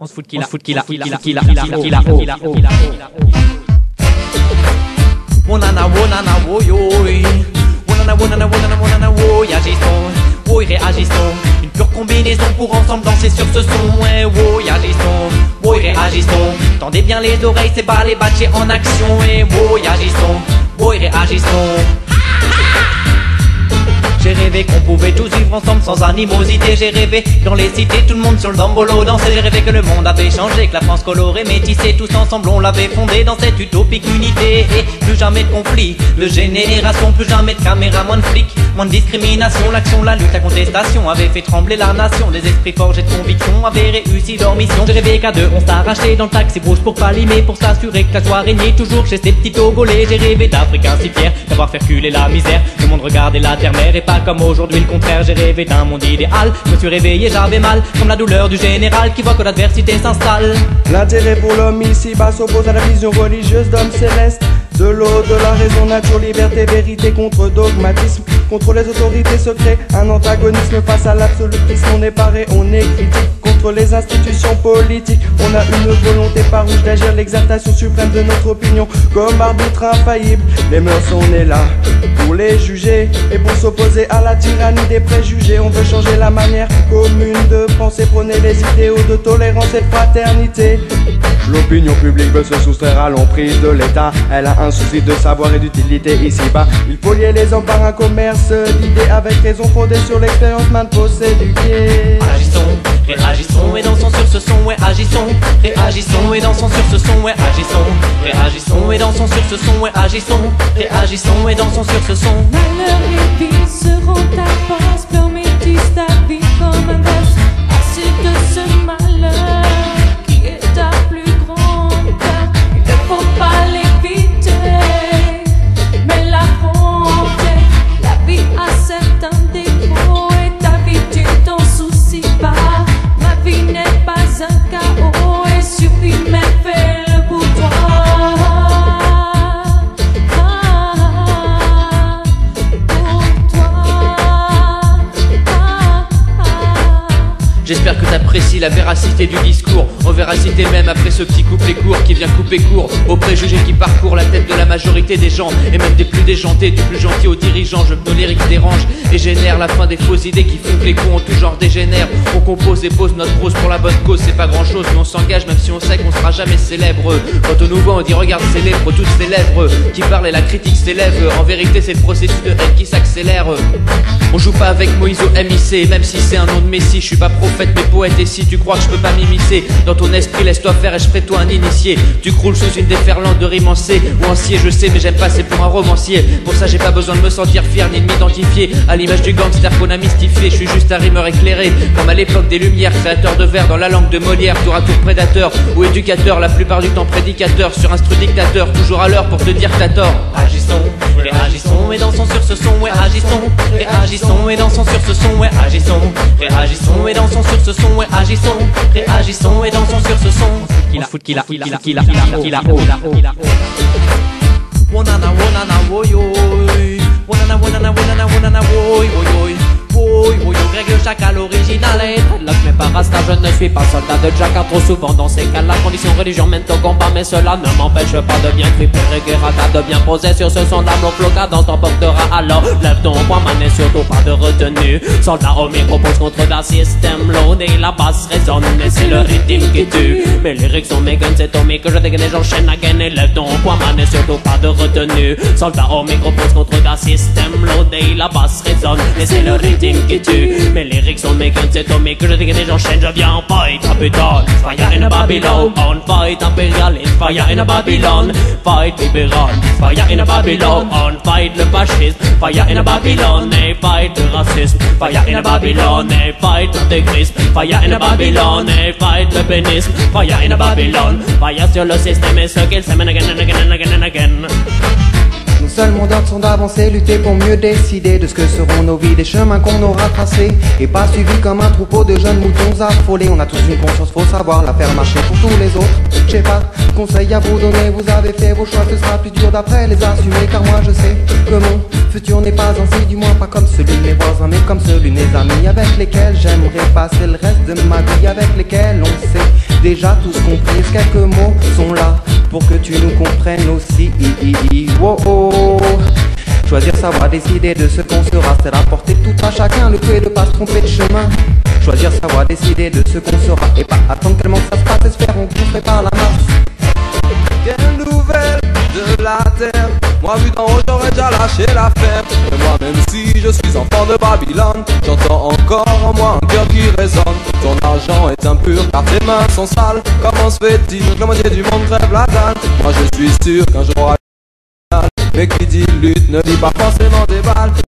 On se fout qu'il a, Wonana wo yoï. Wonana wo agissons. Wo réagissons. Une pure combinaison pour ensemble danser sur ce son. Ouais, wo agissons. Wo réagissons. Tendez bien les oreilles, c'est pas les batchés en action. Et wo agissons. Wo réagissons. J'ai rêvé qu'on pouvait tous vivre ensemble sans animosité. J'ai rêvé dans les cités, tout le monde sur le dombolo dansait. J'ai rêvé que le monde avait changé, que la France colorée métissée. Tous ensemble on l'avait fondé dans cette utopique unité. Et plus jamais de conflit, de génération. Plus jamais de caméras, moins de flics, moins de discrimination. L'action, la lutte, la contestation avait fait trembler la nation. Des esprits forgés de conviction avaient réussi leur mission. J'ai rêvé qu'à deux on s'arrachait dans le taxi rouge pour pas limer, pour s'assurer que la soirée régnait toujours chez ces petits Togolais. J'ai rêvé d'Africains si fiers d'avoir fait reculer la misère. Le monde regardait la terre-mère et pas comme aujourd'hui le contraire. J'ai rêvé d'un monde idéal, je me suis réveillé, j'avais mal, comme la douleur du général qui voit que l'adversité s'installe. L'intérêt pour l'homme ici-bas s'oppose à la vision religieuse d'homme céleste. De l'eau, de la raison, nature, liberté, vérité contre dogmatisme, contre les autorités secrètes. Un antagonisme face à l'absolutisme. On est paré, on est critique contre les institutions politiques. On a une volonté farouche d'agir, l'exaltation suprême de notre opinion comme arbitre infaillible. Les mœurs sont nées là pour les juger et pour s'opposer à la tyrannie des préjugés. On veut changer la manière commune de penser, prôner les idéaux de tolérance et de fraternité. L'opinion publique veut se soustraire à l'emprise de l'État. Elle a un souci de savoir et d'utilité ici-bas. Il faut lier les hommes par un commerce d'idées avec raison fondée sur l'expérience maintes fois s'éduquer. Agissons, réagissons et dansons sur ce son. Ouais, agissons, réagissons et dansons sur ce son. Ouais, agissons, réagissons et dansons sur ce son. Ouais, agissons, réagissons et dansons sur ce son. Malheur et vie seront ta force. Permets-tu ta vie comme un verse. Assez de ce malheur qui est ta plus grande peur. Il ne faut pas l'éviter, mais l'affronter. La vie a certains défauts et ta vie tu t'en soucies pas. Ma vie n'est pas un chaos et suffit mais fais-le pour toi. J'espère que t'apprécies la véracité du discours. En véracité même après ce petit couplet court qui vient couper court aux préjugés qui parcourent la tête de la majorité des gens. Et même des plus déjantés, du plus gentil aux dirigeants. Je me lyrique dérange et génère la fin des fausses idées qui font que les cons en tout genre dégénèrent. On compose et pose notre prose pour la bonne cause. C'est pas grand chose mais on s'engage même si on sait qu'on sera jamais célèbre. Quand on nous voit on dit regarde ces lèvres, toutes ces lèvres qui parlent et la critique s'élève. En vérité c'est le processus de haine qui s'accélère. On joue pas avec Moïse au MIC, même si c'est un nom de Messie. Je suis pas prophète mais poète et si tu crois que je peux pas m'immiscer dans ton esprit laisse-toi faire et je ferai toi un initié. Tu croules sous une déferlante de rimes en C ou en cier je sais mais j'aime pas c'est pour un romancier. Pour ça j'ai pas besoin de me sentir fier ni de m'identifier à l'image du gangster qu'on a mystifié. Je suis juste un rimeur éclairé comme à l'époque des Lumières, créateur de vers dans la langue de Molière. Tour à tour prédateur ou éducateur, la plupart du temps prédicateur sur instru dictateur, toujours à l'heure pour te dire que t'as tort. Agissons, réagissons et dansons sur ce son. Ouais, agissons, réagissons et dansons sur ce son. Ouais, agissons, réagissons et dansons sur ce son. Ouais, agissons, réagissons et dansons sur ce son. On se fout qu'il a. Wonana wo yoï. Wonana wo yoï. Greg le chacal original et dreadlock mais pas rasta. Je ne suis pas soldat de Jack car trop souvent dans ces cas la condition religion mène au combat. Mais cela ne m'empêche pas de bien triper Guerrata, de bien poser sur ce son d'âme. Flow cadence t'emportera alors lève ton poing man et surtout pas de retenue. Soldat au micro pose contre la système load et la basse résonne et c'est le rythme qui tue. Mes lyrics sont mes guns, c'est au micro que je dégaine et j'enchaîne again. Et lève ton poing man et surtout pas de retenue. Soldat au micro pose contre la système load et la basse résonne et c'est le rythme qui tue. Mes lyrics sont mes guns, c'est au micro que je dégaine et j'enchaîne. Je viens en fight capital, fire in a Babylon. On fight impérialiste, fire in a Babylon. Fight libéral, fire in a Babylon. On fight le fascisme, fire in a Babylon. Et fight le racisme, fire in a Babylon. Et fight l'intégrisme, fire in a Babylon. Et fight le pénisme, fire in a Babylon. Fire sur le système et ce qu'il s'amène again and again and again and again. Nous seul mot d'ordre sont d'avancer, lutter pour mieux décider de ce que seront nos vies, des chemins qu'on aura tracés et pas suivis comme un troupeau de jeunes moutons affolés. On a tous une conscience, faut savoir la faire marcher pour tous les autres. Je sais pas, conseil à vous donner, vous avez fait vos choix, ce sera plus dur d'après les assumer, car moi je sais que mon futur n'est pas ainsi, du moins pas comme celui de mes voisins, mais comme celui de mes amis avec lesquels j'aimerais passer le reste de ma vie, avec lesquels on sait déjà tous compris. Quelques mots sont là pour que tu nous comprennes aussi. Oh, oh. Choisir, savoir décider de ce qu'on sera, c'est rapporter tout à chacun le peu et de pas se tromper de chemin. Choisir, savoir décider de ce qu'on sera et pas attendre tellement que ça se passe, espérons qu'on se prépare la masse. Quelle nouvelle de la terre, moi vu d'en haut j'aurais déjà lâché l'affaire. Et moi même si je suis enfant de Babylone, j'entends encore en moi un cœur qui résonne. Ton argent est impur car tes mains sont sales. Comment se fait-il que la moitié du monde crève la dalle? Moi je suis sûr qu'un jour mais qui dit lutte ne dit pas forcément des balles.